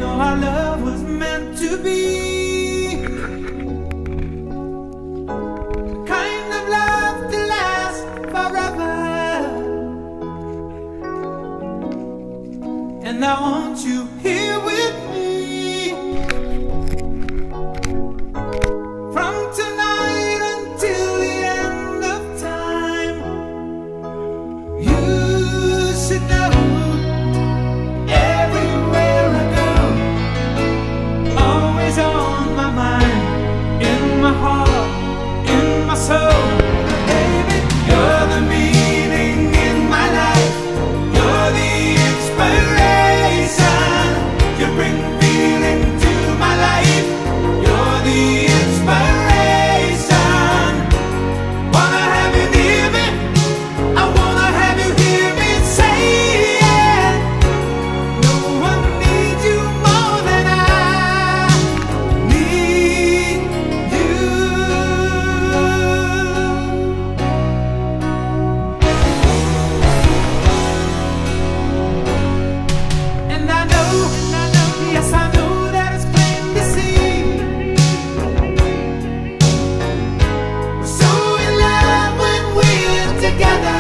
know our love was meant to be the kind of love to last forever. And I want you here with me from tonight until the end of time. You should know everywhere I go, always on my mind, in my heart, in my soul. Baby, you're the meaning in my life. You're the inspiration. You bring feeling to my life. You're the inspiration. Wanna have you near me. I wanna have you hear me say it. No one needs you more than I need you. And I know, yes I know that it's plain to see. We're so in love when we're together.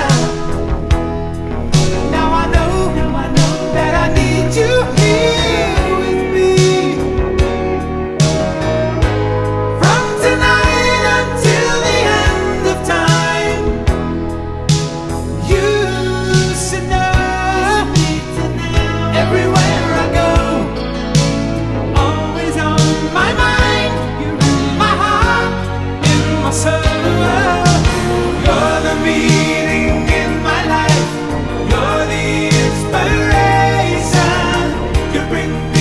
Now I know that I need you here with me from tonight until the end of time. You should know everywhere I go, always on my mind. You're in my heart, in my soul. You're the meaning in my life. You're the inspiration. You bring